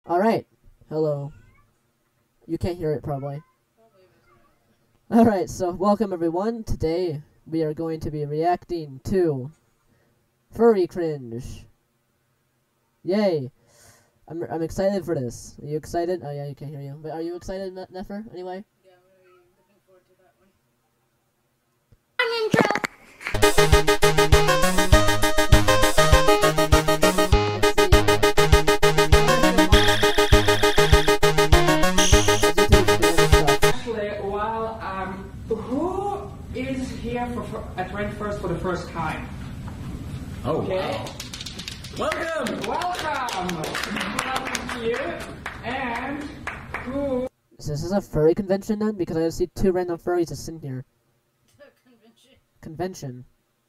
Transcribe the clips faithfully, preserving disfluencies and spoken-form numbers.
Alright. Hello. You can't hear it, probably. Alright, so welcome everyone. Today we are going to be reacting to Furry Cringe. Yay. I'm, I'm excited for this. Are you excited? Oh yeah, you can't hear you. But are you excited, ne Nefer, anyway? Yeah, I'm really looking forward to that one. An intro! Actually, while um, who is here for, for at Rainforest for the first time? Oh, okay. Wow. Welcome! Welcome! Welcome to you. And who? So this is a furry convention then? Because I see two random furries just sitting here. Convention. Convention.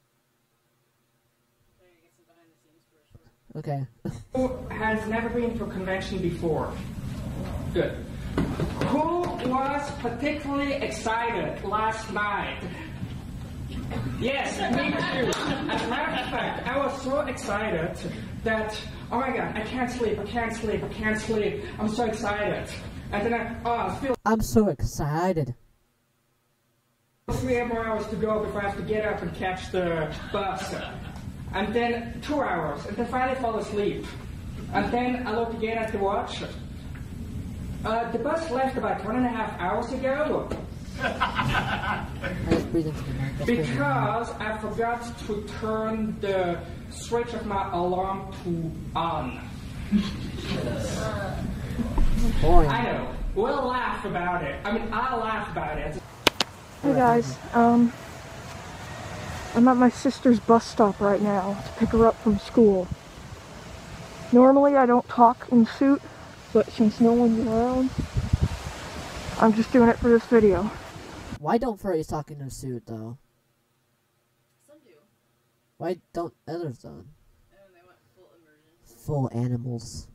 Okay. Who has never been to a convention before? Good. Who was particularly excited last night? Yes, me too. As a matter of fact, I was so excited that, oh my god, I can't sleep, I can't sleep, I can't sleep. I'm so excited. And then I, oh, I feel I'm so excited. three more hours to go before I have to get up and catch the bus. And then two hours, and then finally fall asleep. And then I look again at the watch. Uh, the bus left about one and a half hours ago. Because I forgot to turn the switch of my alarm to on. Boring. I know. We'll laugh about it. I mean, I'll laugh about it. Hey guys, um, I'm at my sister's bus stop right now to pick her up from school. Normally I don't talk in suit, but since no one's around, I'm just doing it for this video. Why don't furries talk in a suit, though? Some do. Why don't others, though? And then they want full immersion. Full animals.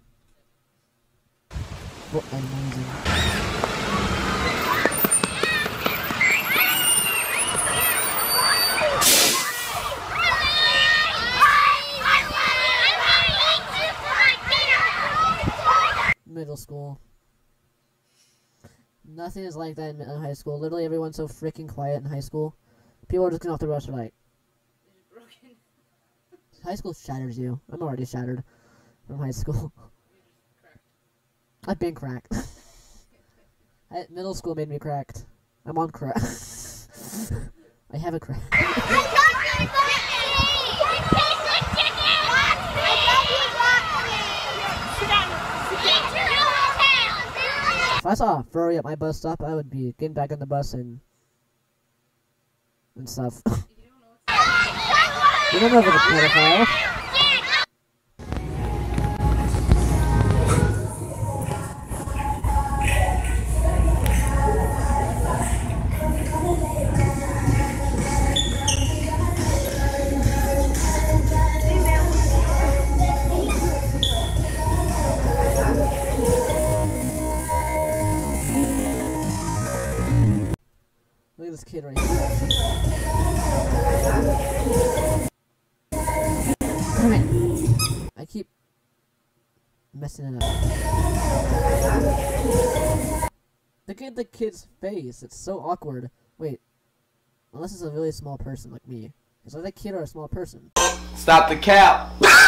Full amazing. Middle school. Nothing is like that in in high school. Literally everyone's so freaking quiet in high school. People are just getting off the bus are like, They're just broken. high school shatters you. I'm already shattered from high school. You're just cracked. I've been cracked. I, middle school made me cracked. I'm on crack. I have a crack. If I saw a furry at my bus stop, I would be getting back on the bus and and stuff. You don't know if it's a pedophile. Look at this kid right here. Alright. I keep messing it up. Look at the kid's face. It's so awkward. Wait. Unless it's a really small person like me. Is that a kid or a small person? Stop the cap!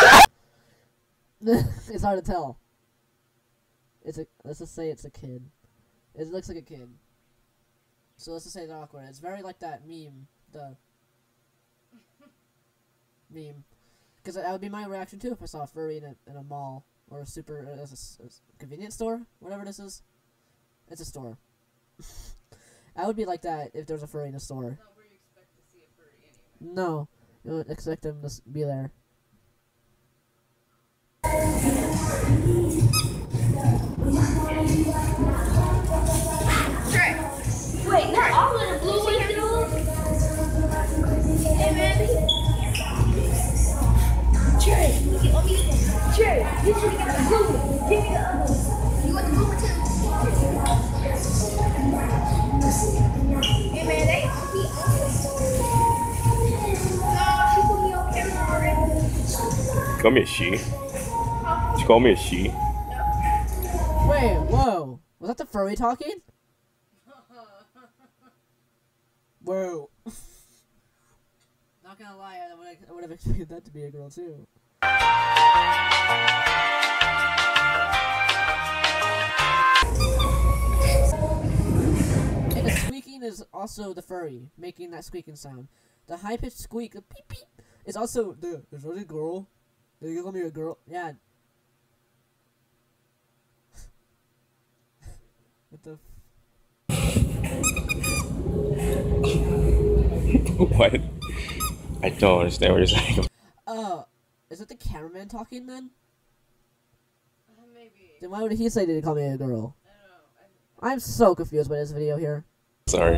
It's hard to tell. It's a. Let's just say it's a kid. It looks like a kid. So let's just say it's awkward. It's very like that meme. The meme. Because that would be my reaction too if I saw a furry in a, in a mall. Or a super... Uh, a, a convenience store? Whatever this is. It's a store. I would be like that if there was a furry in a store. That's not where you expect to see a furry anyway. No. You don't expect them to be there. Wait, not all of the blue ones. Hey, man. Trey, Trey, you should get the blue one. Give me the other one. You want the blue one too? Hey, man, they be No, she put me on camera already. Come here, she. She call me a she. No. Hey, whoa. Was that the furry talking? Whoa. Not gonna lie, I would, I would have expected that to be a girl too. And the squeaking is also the furry, making that squeaking sound. The high-pitched squeak, the beep beep, is also the, is that a girl? Did you call me a girl? Yeah. What the f- What? I don't understand what you're saying. Uh, is it the cameraman talking then? Uh, maybe. Then why would he say to call me a girl? I don't know. I, I'm so confused by this video here. Sorry.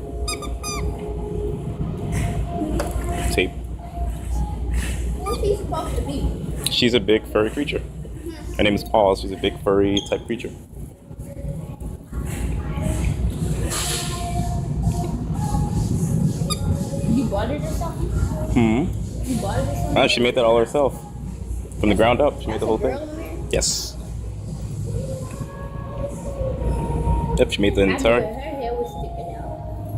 Tape. Who's he supposed to be? She's a big furry creature. Her name is Paul. She's a big furry type creature. You bought it or something? Hmm. You bought it or something? Ah, she made that all herself. From the ground up. She made the whole Girl thing. in there? Yes. Yep, she made the I knew entire. her hair was sticking out.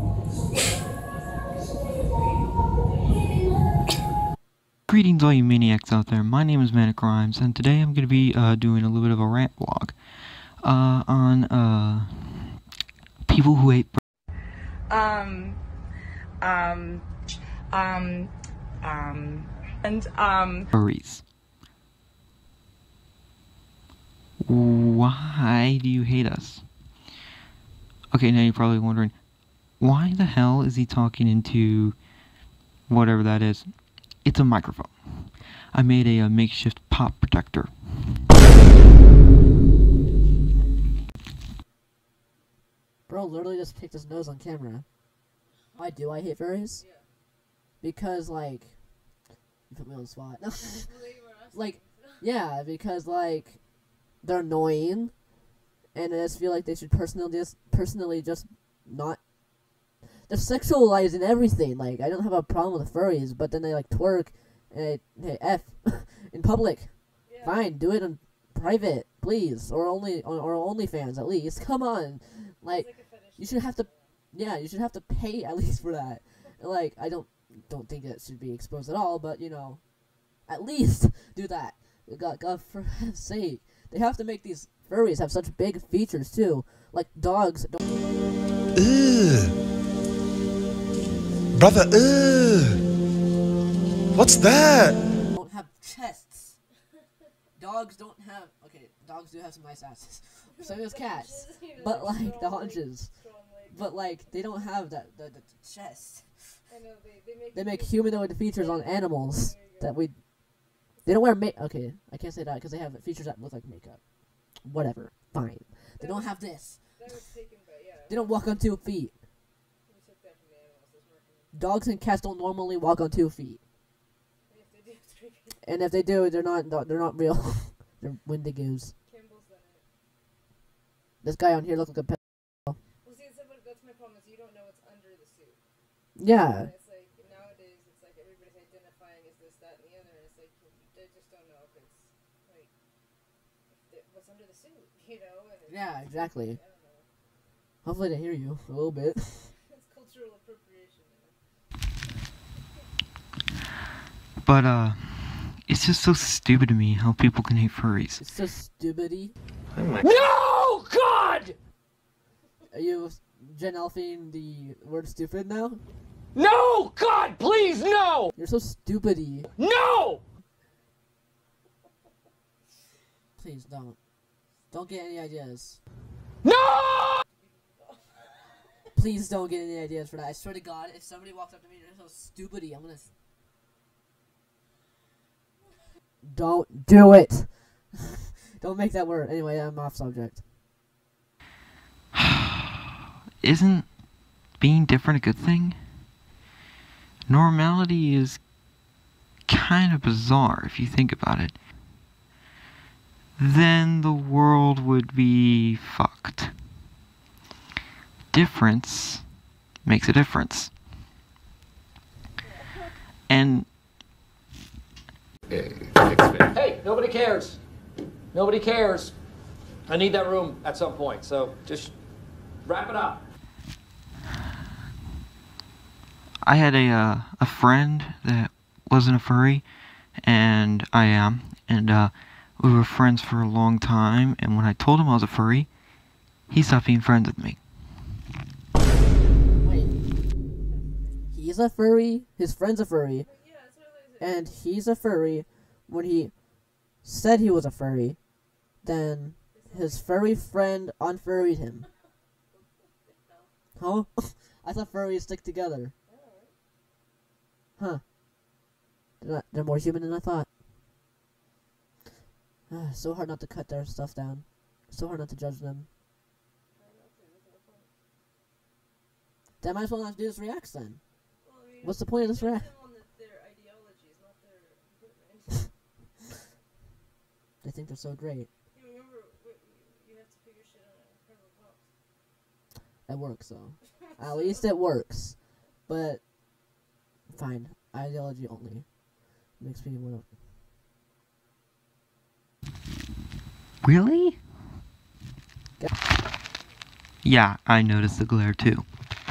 Greetings all you maniacs out there, my name is Manic Rhymes, and today I'm going to be uh, doing a little bit of a rant vlog uh, on uh, people who hate um, um, um, um, and, um, furries. Why do you hate us? Okay, now you're probably wondering, why the hell is he talking into whatever that is? It's a microphone. I made a, a makeshift pop protector. Bro literally just picked his nose on camera. Why do I hate furries? Yeah. Because, like, you put me on the spot. Well, they were asking. Like, yeah, because, like, they're annoying, and I just feel like they should personally just, personally just not... They're sexualizing everything. Like, I don't have a problem with furries, but then they, like, twerk, and they, hey, F, in public. Yeah. Fine, do it in private, please, or only, or, or OnlyFans, at least. Come on. Like, It's like a fetish. you should have to, yeah, you should have to pay at least for that. Like, I don't, don't think it should be exposed at all, but, you know, at least do that. God, God, for heaven's sake. They have to make these furries have such big features, too. Like, dogs don't... Ugh. Brother, ugh. What's that? don't have chests. Dogs don't have... Okay, dogs do have some nice asses. So does cats. But, like, the haunches. But, like, they don't have that, the, the chest. I know, they, they make... They make humanoid features on animals that we... They don't wear make... Okay, I can't say that because they have features that look like makeup. Whatever. Fine. They don't have this. That was taken by, yeah. They don't walk on two feet. We took that from the animals. That's working. Dogs and cats don't normally walk on two feet. And if they do, it's creepy. And if they do, they're not they're not real. They're wendigos. Campbell's done it. This guy on here looks like a pet. Well, see, that's, what, that's my problem, is you don't know what's under the suit. Yeah. And it's like, nowadays, it's like everybody's identifying as this, that, and the other, and it's like, they just don't know if it's, like, if it, what's under the suit, you know? And it's, Yeah, exactly. I don't know. Hopefully they hear you a little bit. It's cultural appropriation, man. But, uh, it's just so stupid to me how people can hate furries. It's so stupidy. No, God! Are you Gen Alphing the word stupid now? No, God, please, no! You're so stupidy. No! Please don't. Don't get any ideas. No! Please don't get any ideas for that. I swear to God, if somebody walks up to me and they're so stupidy, I'm gonna... S Don't do it! Don't make that word. Anyway, I'm off subject. Isn't being different a good thing? Normality is kind of bizarre if you think about it. Then the world would be fucked. Difference makes a difference. And Hey, nobody cares. Nobody cares. I need that room at some point, so just wrap it up. I had a uh, a friend that wasn't a furry, and I am, and uh, we were friends for a long time. And when I told him I was a furry, he stopped being friends with me. Wait, he's a furry. His friend's a furry, and he's a furry. When he said he was a furry, then his furry friend unfurried him. Huh? I thought furries stick together. Huh. They're, not, they're more human than I thought. Ah, so hard not to cut their stuff down. So hard not to judge them. Then I might as well not do this reacts then. What's the point of this react? They think they're so great. It works though. At least it works. But fine. Ideology only. Makes me wanna. Really? Yeah, I noticed the glare too.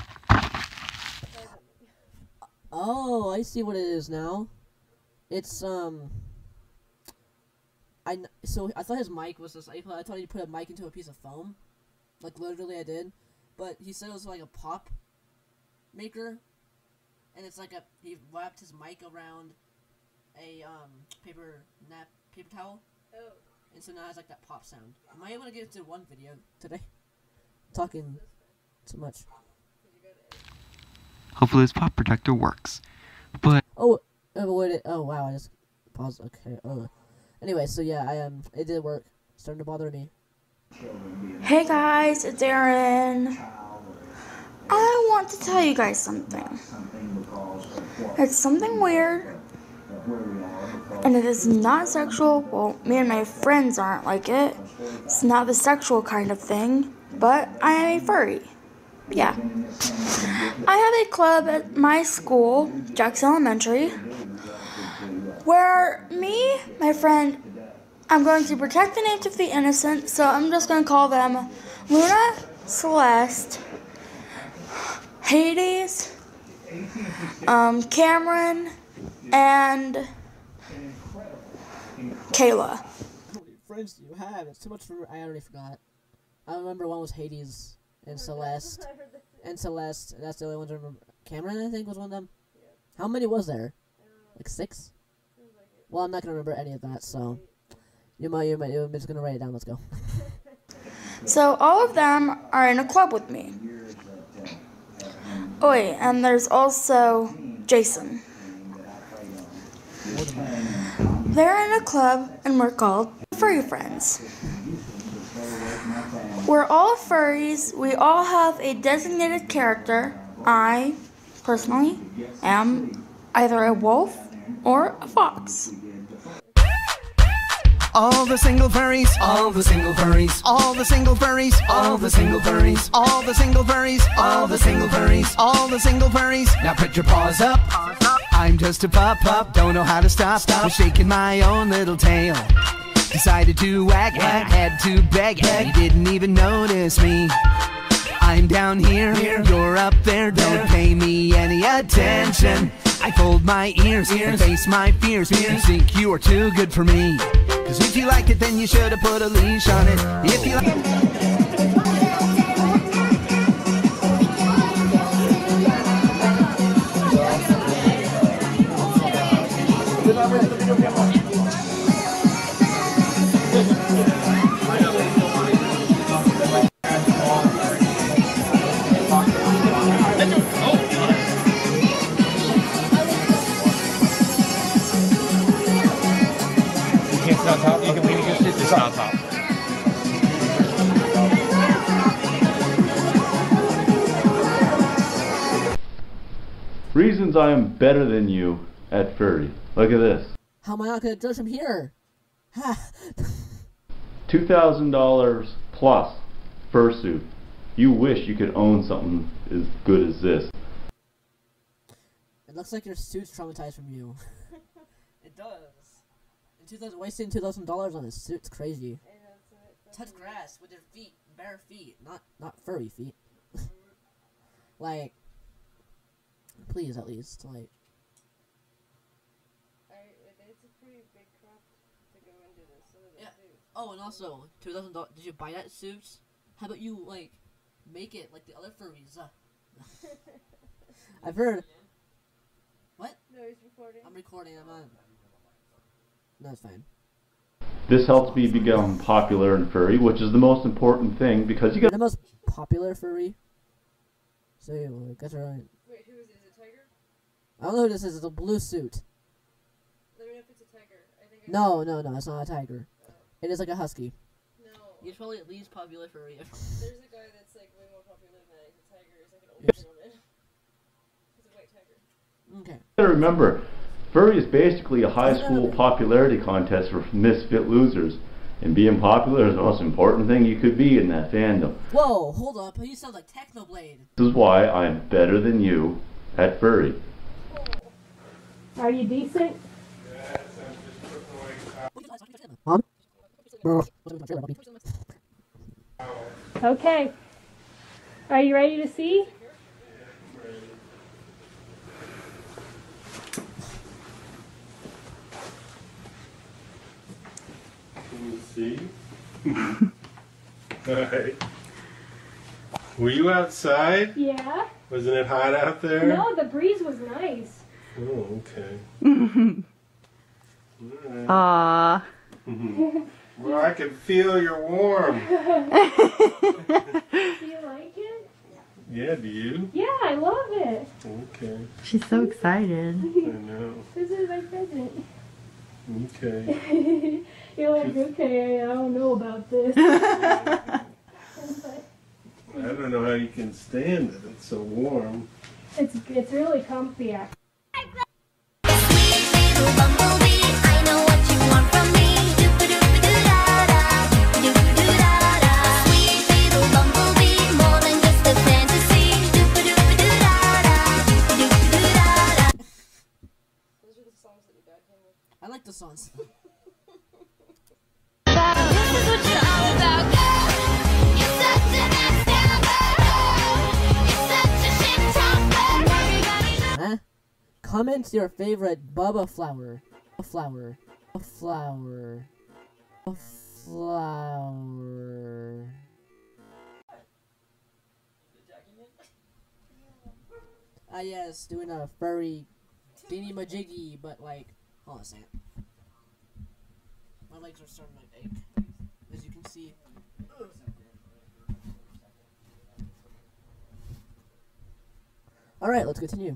Oh, I see what it is now. It's um. I kn so I thought his mic was this. I thought I thought he put a mic into a piece of foam, like literally I did, but he said it was like a pop maker, and it's like a he wrapped his mic around a um paper nap paper towel. Oh. And so now it's like that pop sound. Am I able to get to one video today? Talking too much. Hopefully this pop protector works. But oh, oh, what it, oh wow, I just paused. Okay. Oh. Anyway, so yeah, I um, it did work. It's starting to bother me. Hey guys, it's Aaron. I want to tell you guys something. It's something weird, and it is not sexual. Well, me and my friends aren't like it. It's not the sexual kind of thing, but I am a furry. Yeah. I have a club at my school, Jackson Elementary, where me, my friend, I'm going to protect the names of the innocent, so I'm just going to call them Luna, Celeste, Hades, um, Cameron, and Kayla. How many friends do you have? It's too much for I already forgot. I remember one was Hades and Celeste. And Celeste, that's the only ones I remember. Cameron, I think, was one of them. How many was there? Like six? Well, I'm not gonna remember any of that, so you might, you might, you're just gonna write it down. Let's go. So all of them are in a club with me. Oh wait, and there's also Jason. They're in a club, and we're called Furry Friends. We're all furries. We all have a designated character. I, personally, am either a wolf or a fox. All the single furries, all the single furries, all the single furries, all the single furries, all the single furries, all the single furries, all the single furries. Now put your paws up. I'm just a pup-pup, don't know how to stop. Stop shaking my own little tail. Decided to wag, wag, had to beg, you didn't even notice me. I'm down here, you're up there, don't pay me any attention. I fold my ears and face my fears. You think you are too good for me. Cause if you liked it, then you should have put a leash on it. If you like on top, you can lean against it, just on top. Reasons I am better than you at Furry. Look at this. How am I not gonna judge him here? Ha! two thousand dollars plus fursuit. You wish you could own something as good as this. It looks like your suit's traumatized from you. It does. In two thousand, wasting two thousand dollars on his suit's crazy. touch grass with their feet, bare feet, not not furry feet. Like, please at least like. I, it's a pretty big crop to go into this. So Yeah. Oh, and also two thousand dollars. Did you buy that suit? How about you like make it like the other furries? Uh. I've heard. What? No, he's recording. I'm recording. I'm on. No, it's fine. This helps me become popular in furry, which is the most important thing because you You're got the most popular furry. So you guys are right. Wait, who is it? Is it Tiger? I don't know who this is. It's a blue suit. Let me know if it's a tiger. I think I No, no, no. It's not a tiger. Oh. It is like a husky. No. He's probably the least popular furry. There's a guy that's like way more popular than that. He's a tiger. He's like an old gentleman. He's a white tiger. Okay. You gotta remember, furry is basically a high school popularity contest for misfit losers. And being popular is the most important thing you could be in that fandom. Whoa, hold up. You sound like Technoblade. This is why I'm better than you at furry. Are you decent? Huh? Okay. Are you ready to see? Can you see? Alright. Were you outside? Yeah. Wasn't it hot out there? No, the breeze was nice. Oh, okay. Alright. Aww. Well, I can feel you're warm. Do you like it? Yeah, do you? Yeah, I love it. Okay. She's so excited. I know. This is my present. Okay. You're like, okay, I don't know about this. I don't know how you can stand it. It's so warm. It's it's really comfy. Actually. I like the songs. Huh? Comment your favorite Bubba flower. A flower. A flower. A flower. Ah yes, doing a furry dingy majiggy, but like, hold on a second. My legs are starting to ache, as you can see. Alright, let's continue.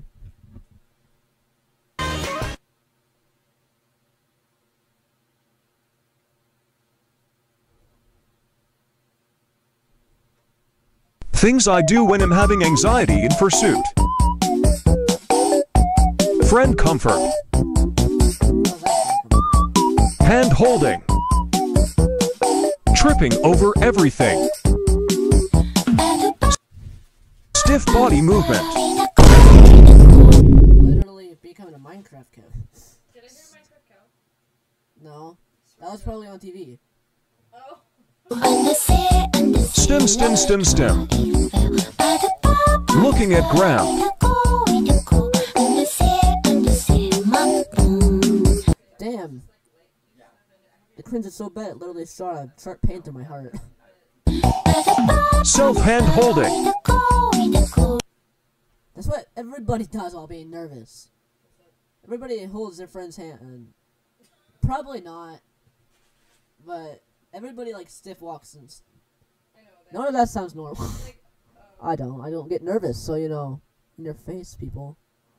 Things I do when I'm having anxiety in pursuit. Friend comfort. Hand holding. Tripping over everything. Stiff body movement. Literally becoming a Minecraft cow. Did I hear Minecraft cow? No. That was probably on T V. Oh. Stem, stem, stem, stem. Looking at ground. Damn. The cringe is so bad it literally shot a sharp pain through my heart. Self-hand holding. That's what everybody does while being nervous. Everybody holds their friend's hand. Probably not. But everybody like stiff walks and... None of that sounds normal. I don't. I don't get nervous, so you know, in your face, people.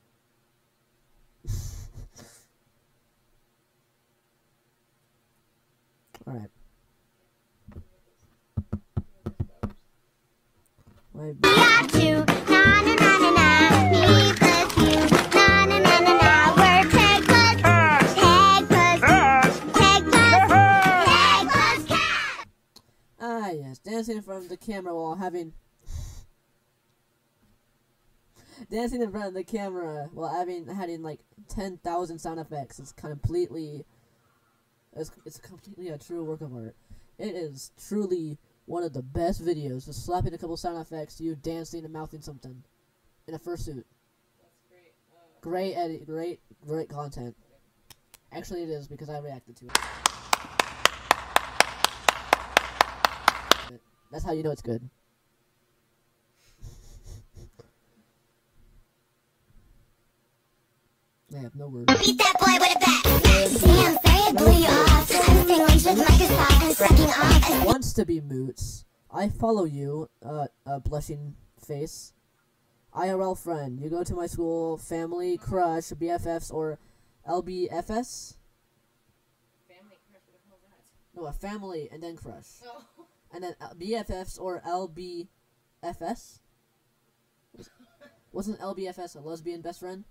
Alright. My got you, na na na na na, me plus you, na na na na na, we're peg plus, peg plus, peg plus, peg plus cat. Ah yes, dancing in front of the camera while having... Dancing in front of the camera while having, having like ten thousand sound effects is completely... It's, it's completely a true work of art. It is truly one of the best videos. Just slapping a couple sound effects, you dancing and mouthing something in a fursuit. That's great. Uh, Great edit, great, great content. Actually, it is because I reacted to it. That's how you know it's good. I have no words. Beat that boy with a bat. Damn, Furry blew you off. I'm staying late with Microsoft and sucking off. Wants to be moots. I follow you, uh, a blushing face. I R L friend. You go to my school, family, crush, B F Fs, or L B F S? Family crush, what the hell is that? No, a family and then crush. Oh. And then uh, B F Fs or L B F S? Wasn't L B F S a lesbian best friend?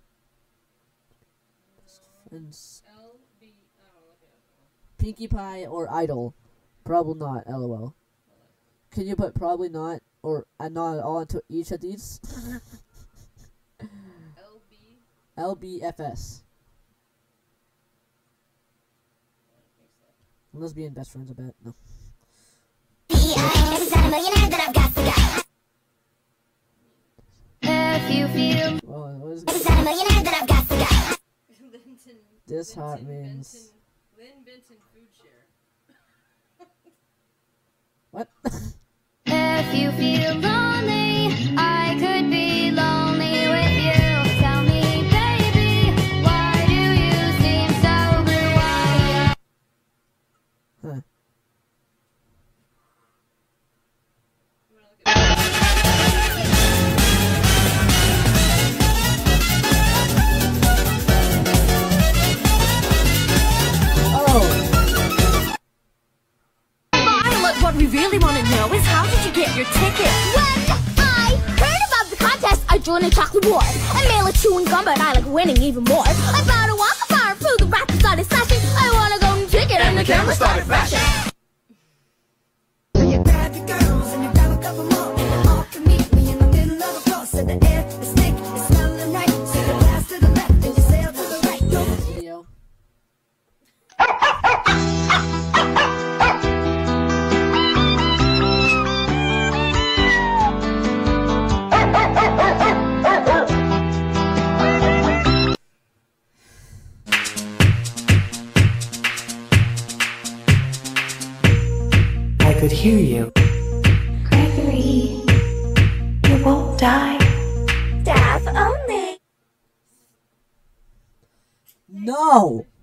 Friends. L B. Oh, look at it. Pinkie Pie or Idol? Probably not, lol. Can you put probably not or uh, not at all into each of these? L B. L B F S. Lesbian best friends, I bet. No. If I'm a millionaire, then I've got to go. If you feel. Well, what is If I'm a millionaire, then I've got to go. Linton. This Linton, heart means. Benton, Lynn Benton food share. What? If you feel lonely, I could be lonely with you. Tell me, baby, why do you seem so blue-eyed? Huh. What we really want to know is how did you get your ticket? When I heard about the contest, I joined a chocolate war. I may like chewing gum, but I like winning even more. I bought a walk of fire through the rap and started slashing. I want a golden ticket, and the camera started flashing. You grab your girls and you grab a couple more, and you all can meet me in the middle of a cross. And the air is thick, it's smelling right. So you pass to the left and you sail to the right. Go. Video. I could hear you. Gregory, You won't die. staff only. No!